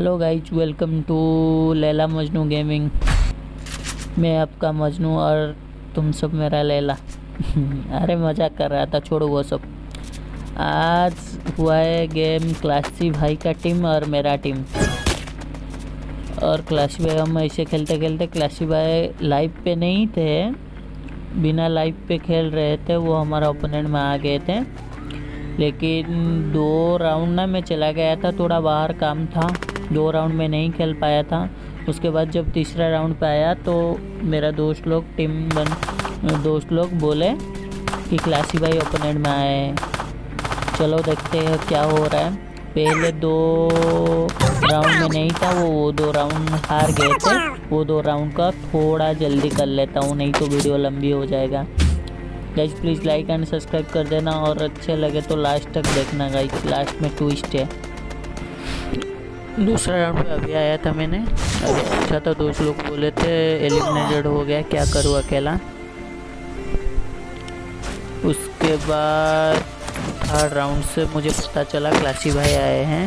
Hello guys, welcome to Laila Majnu gaming. मैं आपका मजनू और तुम सब मेरा लैला। अरे मजाक कर रहा था, छोड़ो वो सब। आज हुआ है गेम क्लासी भाई का टीम और मेरा टीम। और क्लासी भाई हम ऐसे खेलते खेलते, क्लासी भाई लाइव पे नहीं थे, बिना लाइव पे खेल रहे थे। वो हमारा ओपोनेंट में आ गए थे, लेकिन 2 राउंड ना मैं चला गया था, थोड़ा बाहर काम था, 2 राउंड में नहीं खेल पाया था। उसके बाद जब तीसरा राउंड पे आया तो मेरा दोस्त लोग बोले कि क्लासी भाई ओपोनेंट में आए हैं, चलो देखते हैं क्या हो रहा है। पहले 2 राउंड में नहीं था, वो 2 राउंड हार गए थे। वो 2 राउंड का थोड़ा जल्दी कर लेता हूँ, नहीं तो वीडियो लंबी हो जाएगा। Guys please like and subscribe कर देना, और अच्छे लगे तो लास्ट तक देखना गाइज, लास्ट में ट्विस्ट है। दूसरा राउंड पे अभी आया था मैंने, अभी अच्छा था। दोस्त लोग बोले थे एलिमिनेटेड हो गया, क्या करूँ अकेला। उसके बाद थर्ड राउंड से मुझे पता चला क्लासी भाई आए हैं।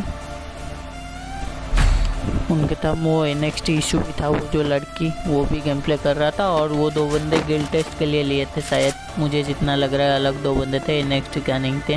उनके था वो नेक्स्ट इशू भी था, वो जो लड़की वो भी गेम प्ले कर रहा था, और वो 2 बंदे गिल्ड टेस्ट के लिए लिए थे शायद, मुझे जितना लग रहा है। अलग 2 बंदे थे, नेक्स्ट क्या नहीं थे।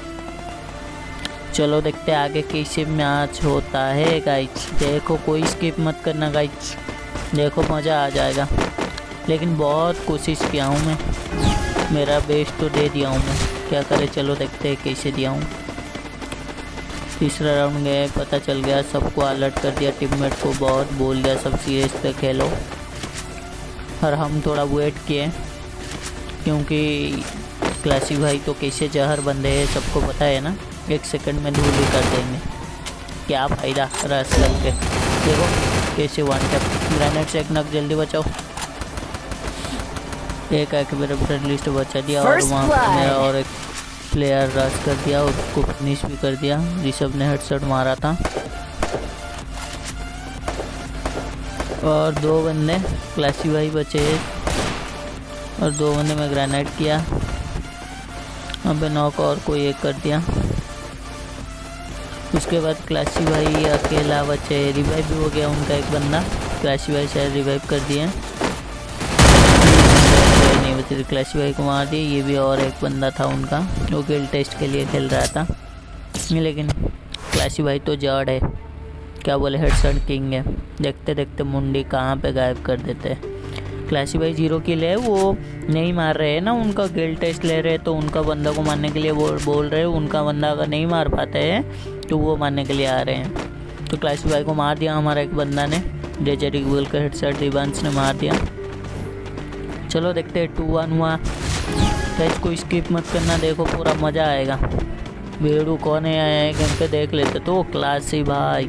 चलो देखते आगे कैसे मैच होता है गाइज। देखो कोई स्किप मत करना गाइज, देखो मज़ा आ जाएगा। लेकिन बहुत कोशिश किया हूँ मैं, मेरा बेस्ट तो दे दिया हूँ मैं, क्या करे। चलो देखते हैं कैसे दिया हूँ। तीसरा राउंड गए, पता चल गया, सबको अलर्ट कर दिया, टीममेट को बहुत बोल दिया सब सीरियस पे खेलो। और हम थोड़ा वेट किए, क्योंकि क्लासी भाई तो कैसे जहर बंदे हैं, सबको पता है ना, 1 सेकंड में धूल भी कर देंगे। क्या फ़ायदा रस करके। देखो कैसे 1 टैप ग्रेनेड से 1 नक, जल्दी बचाओ। एक आके मेरा फ्रेंड लिस्ट बचा दिया, और वहाँ मेरा और एक प्लेयर रश कर दिया, उसको फिनिश भी कर दिया। ऋषभ ने हेडशॉट मारा था। और 2 बंदे क्लासी भाई बचे, और 2 बंदे में ग्रेनेड किया, अबे नॉक और कोई एक कर दिया। उसके बाद क्लासी भाई अकेला बचे, रिवाइव भी हो गया उनका एक बंदा, क्लासी भाई शायद रिवाइव कर दिए, नहीं बचे, क्लासी भाई को मार दिए। ये भी और एक बंदा था उनका, वो गिल्ड टेस्ट के लिए खेल रहा था, लेकिन क्लासी भाई तो जड़ है, क्या बोले, हेडशॉट किंग है। देखते देखते मुंडी कहाँ पे गायब कर देते हैं। क्लासी भाई 0 किल है, वो नहीं मार रहे हैं ना, उनका गिल्ड टेस्ट ले रहे हैं, तो उनका बंदा को मारने के लिए वो बोल रहे हैं। उनका बंदा अगर नहीं मार पाते हैं तो वो मारने के लिए आ रहे हैं। तो क्लासी भाई को मार दिया हमारा एक बंदा ने, डेजर्ट ईगल का हेडशॉट दिवांश ने मार दिया। चलो देखते हैं 2-1 हुआ। गाइस कोई स्किप मत करना, देखो पूरा मज़ा आएगा। बेड़ू कौन है आया है गेम पे देख लेते। तो क्लासी भाई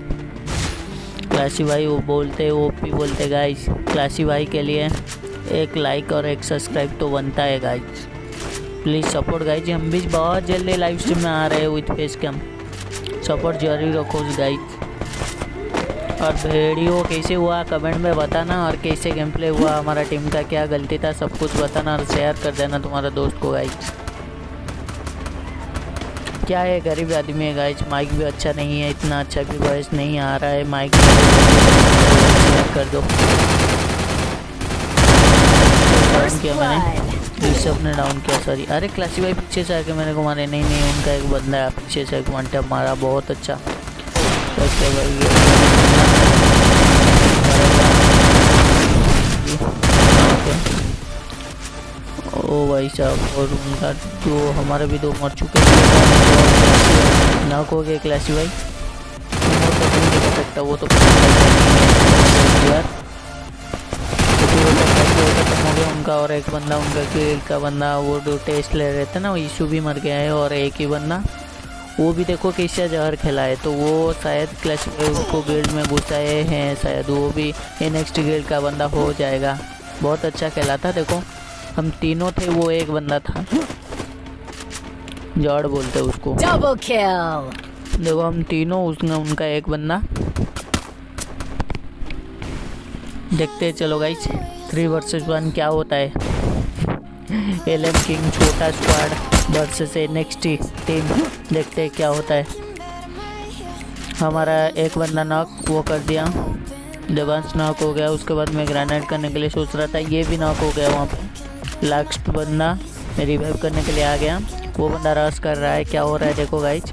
वो बोलते, ओपी बोलते गाइस। क्लासी भाई के लिए एक लाइक और एक सब्सक्राइब तो बनता है गाइस, प्लीज़ सपोर्ट गाइस। हम भी बहुत जल्दी लाइव स्ट्रीम में आ रहे हैं विद फेस कैम, सपोर्ट जारी रखो गाइस। और वीडियो कैसे हुआ कमेंट में बताना, और कैसे गेम प्ले हुआ, हमारा टीम का क्या गलती था, सब कुछ बताना, और शेयर कर देना तुम्हारा दोस्त को गाइस। क्या है, गरीब आदमी है गाइस, माइक भी अच्छा नहीं है, इतना अच्छा भी वॉइस नहीं आ रहा है, माइक कर दो। डाउन किया मैंने, ऋषभ ने डाउन किया, सॉरी। अरे क्लासी भाई पीछे से आके मेरे को मारे, नहीं उनका एक बंदा है पीछे से, एक 1 टैप मारा, बहुत अच्छा। ओ भाई साहब, और उनका 2, हमारे भी 2 मर चुके हैं। नॉक हो गए क्लासी भाई, तो नहीं दिखा सकता वो तो यार। खत्म हो गया उनका, और एक बंदा उनका गिल्ड का बंदा, वो 2 टेस्ट ले रहे थे ना, वो इशू भी मर गया है। और एक ही बंदा, वो भी देखो कैसा जहर खेला है, तो वो शायद क्लास में उसको गिल्ड में घुसाए हैं शायद, वो भी नेक्स्ट गिल्ड का बंदा हो जाएगा। बहुत अच्छा खेला था। देखो हम तीनों थे, वो एक बंदा था, जड़ बोलते उसको। Double kill. देखो हम तीनों, उसने उनका एक बंदा। देखते चलो गाइस 3 वर्सेस 1 क्या होता है। एलएम किंग छोटा स्क्वाड वर्सेस नेक्स्ट टीम, देखते हैं क्या होता है। हमारा एक बंदा नॉक वो कर दिया, देवांश नॉक हो गया। उसके बाद मैं ग्रेनेड करने के लिए सोच रहा था, ये भी नॉक हो गया। वहाँ पे लास्ट बंदा रिवाइव करने के लिए आ गया, वो बंदा रश कर रहा है। क्या हो रहा है देखो गाइज,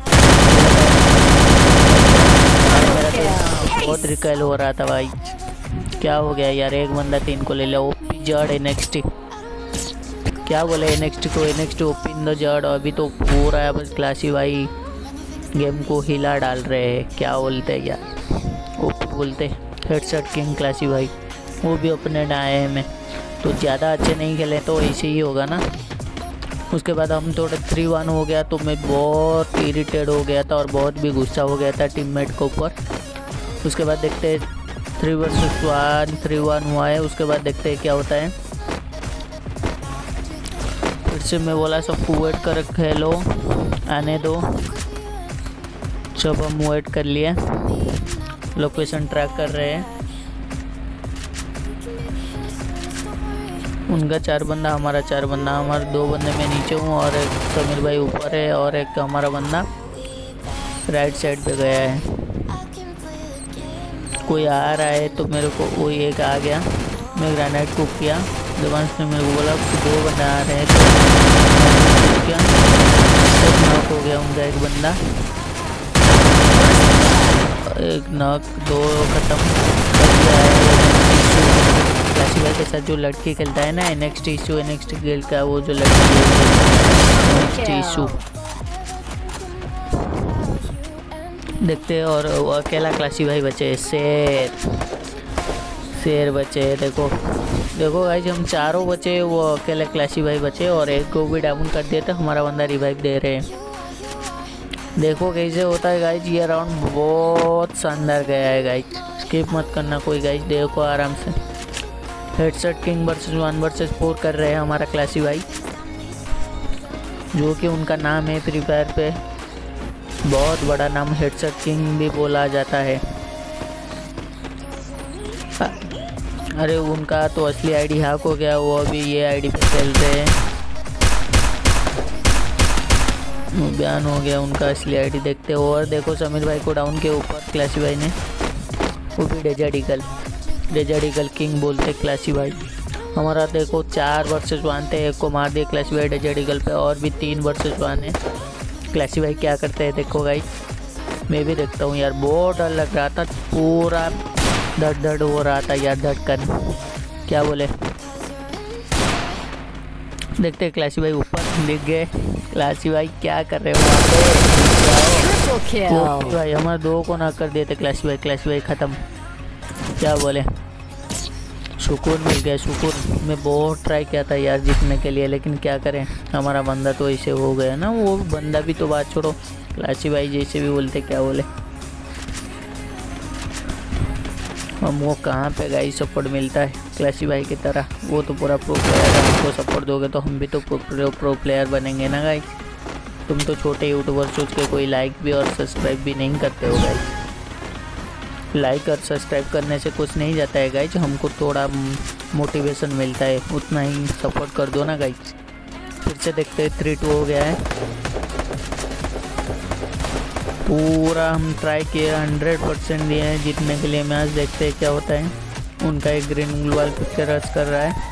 मेरा तो बहुत रिकॉइल हो रहा था भाई। क्या हो गया यार, एक बंदा 3 को ले लिया। ओपी जड़ NXT, क्या बोले NXT को, NXT ओपी इन द जड़। अभी तो पूरा है बस क्लासी भाई गेम को हिला डाल रहे हैं। क्या बोलते हैं यार, ओपी बोलते हेडसेट किंग क्लासी भाई। वो भी अपने डाए में तो ज़्यादा अच्छे नहीं खेले तो ऐसे ही होगा ना। उसके बाद हम थोड़ा 3-1 हो गया तो मैं बहुत इरिटेड हो गया था और बहुत भी गुस्सा हो गया था टीममेट के ऊपर। उसके बाद देखते 3 वर्सेस 1 3-1 हुआ है। उसके बाद देखते हैं क्या होता है। फिर से मैं बोला सबको वेट कर खेलो, आने दो। सब हम वेट कर लिए, लोकेशन ट्रैक कर रहे हैं। उनका 4 बंदा, हमारा 4 बंदा। हमारे 2 बंदे मैं नीचे हूँ और एक समीर भाई ऊपर है और एक हमारा बंदा राइट साइड पे गया है। कोई आ रहा है तो मेरे को कोई एक आ गया, मैं ग्रेनेड कुक किया। देवांश ने मेरे को बोला 2 बंदे आ रहे हैं तो क्या एक नॉक हो गया उनका एक बंदा, एक नॉक 2 खत्म। क्लासी भाई के साथ जो लड़की खेलता है ना NXT गिल्ड का, वो जो लड़की NXT देखते हैं। और वो अकेला क्लासी भाई बचे, शेर बचे। देखो गाइस, हम 4 बचे, वो अकेले क्लासी भाई बचे और एक को भी डाउन कर दिया था। हमारा बंदा रिवाइव दे रहे हैं। देखो कैसे होता है गाइज, ये राउंड बहुत शानदार गया है गाइज, स्किप मत करना कोई गाइज, देखो आराम से। हेडसेट किंग वर्सेस 1 वर्सेस 4 कर रहे हैं हमारा क्लासी भाई, जो कि उनका नाम है फ्री फायर पे, बहुत बड़ा नाम हेडसेट किंग भी बोला जाता है। अरे उनका तो असली आईडी हैक हो गया, वो अभी ये आईडी पे खेल रहे हैं। बयान हो गया उनका असली आईडी। देखते हो और देखो समीर भाई को डाउन के ऊपर क्लासी भाई ने, वो भी डेजर्ट ईगल किंग बोलते क्लासी भाई। हमारा देखो 4 वर्सेस 1 थे, एक को मार दिया क्लासी भाई डेजर्ट ईगल पे, और भी 3 वर्सेस 1 है। क्लासी भाई क्या करते हैं देखो गाइस, मैं भी देखता हूँ यार, बहुत डर लग रहा था, पूरा धड़ हो रहा था यार, धड़कन क्या बोले। देखते हैं क्लासी भाई ऊपर दिख गए। क्लासी भाई क्या कर रहे हो वहाँ पे, भाई हमारे 2 को ना कर दिए थे क्लासी भाई ख़त्म। क्या बोले, सुकून मिल गया, सुकून। मैं बहुत ट्राई किया था यार जीतने के लिए, लेकिन क्या करें, हमारा बंदा तो ऐसे हो गया ना। वो बंदा भी तो बात छोड़ो, क्लासी भाई जैसे भी बोलते, क्या बोले, हमको कहाँ पे गाइस सपोर्ट मिलता है क्लासी भाई की तरह। वो तो पूरा प्रो प्लेयर है, हमको सपोर्ट दोगे तो हम भी तो प्रो प्लेयर बनेंगे ना गाइस। तुम तो छोटे यूट्यूबर सोच के कोई लाइक भी और सब्सक्राइब भी नहीं करते हो गाइस। लाइक और सब्सक्राइब करने से कुछ नहीं जाता है गाइस, हमको थोड़ा मोटिवेशन मिलता है, उतना ही सपोर्ट कर दो ना गाइस। फिर से देखते हैं 3-2 हो गया है। पूरा हम ट्राई किए, 100% दिए हैं जीतने के लिए मैच। देखते हैं क्या होता है। उनका एक ग्रीन ग्लूवाल पिक्चर रश कर रहा है,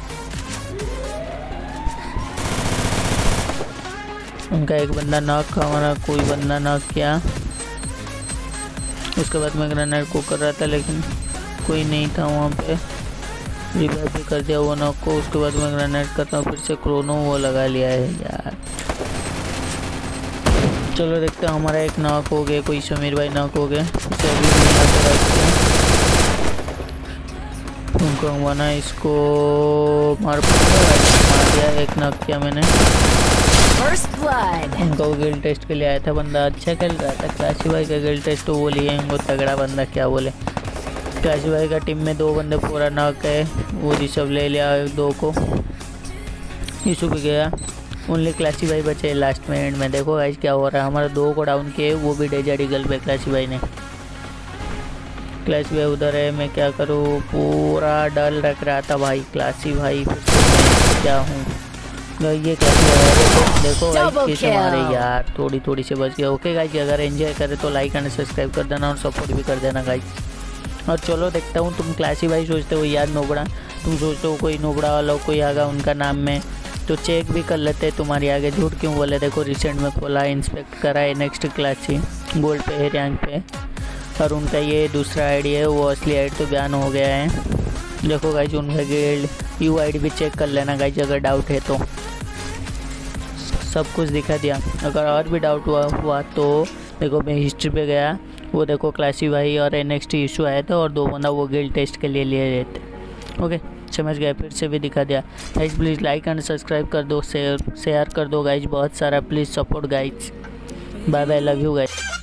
उनका एक बंदा नॉक, हमारा कोई बंदा नॉक किया। उसके बाद मैं ग्रेनेड को कर रहा था लेकिन कोई नहीं था वहाँ पे, रिवाइव भी कर दिया वो नॉक को। उसके बाद मैं ग्रेनेड करता हूँ, फिर से क्रोनो वो लगा लिया है यार। चलो देखते हैं, हमारा एक नॉक हो गया, कोई समीर भाई नॉक हो गए। उनको बना, इसको मार दिया, एक नॉक किया मैंने। उनका वो गिल्ड टेस्ट के लिए आया था बंदा, अच्छा खेल रहा था क्लासी भाई का गिल्ड टेस्ट, तो वो लिए उनको तगड़ा बंदा, क्या बोले। क्लासी भाई का टीम में 2 बंदे पूरा नॉक है, वो ऋषभ ले लिया 2 को, इशू भी गया। ओनली क्लासी भाई बचे लास्ट में एंड में। देखो गाइस क्या हो रहा है, हमारा 2 को डाउन किए, वो भी डेजर्ट ईगल पे क्लासी भाई ने। क्लासी भाई उधर है, मैं क्या करूँ, पूरा डर लग रहा था भाई। क्लासी भाई क्या हूँ, ये कैसे है? देखो गाइस Double कैसे मारे kill. यार, थोड़ी थोड़ी से बच गया। ओके गाइस, अगर एंजॉय करे तो लाइक एंड सब्सक्राइब कर देना और सपोर्ट भी कर देना गाइस। और चलो देखता हूँ, तुम क्लासी भाई सोचते हो यार नोबड़ा, तुम सोचते हो कोई नोबड़ा वाला कोई आगा उनका नाम में, तो चेक भी कर लेते तुम्हारी आगे, झूठ क्यों बोले। देखो रिसेंट में खोला, इंस्पेक्ट करा है, नेक्स्ट क्लासी गोल्ड पे है, रैंक पे। और उनका ये दूसरा आईडी है, वो असली आईडी तो बैन हो गया है। देखो गाइज उनका गिल्ड यू आईडी भी चेक कर लेना गाइज, अगर डाउट है तो। सब कुछ दिखा दिया। अगर और भी डाउट हुआ तो देखो मैं हिस्ट्री पे गया, वो देखो क्लासी भाई और NXT इशू आए थे और 2 बंदा वो गिल्ड टेस्ट के लिए लिए थे। ओके समझ गए, फिर से भी दिखा दिया guys. Please like and subscribe कर दो, शेयर कर दो गाइज, बहुत सारा please support guys. Bye bye, love you guys.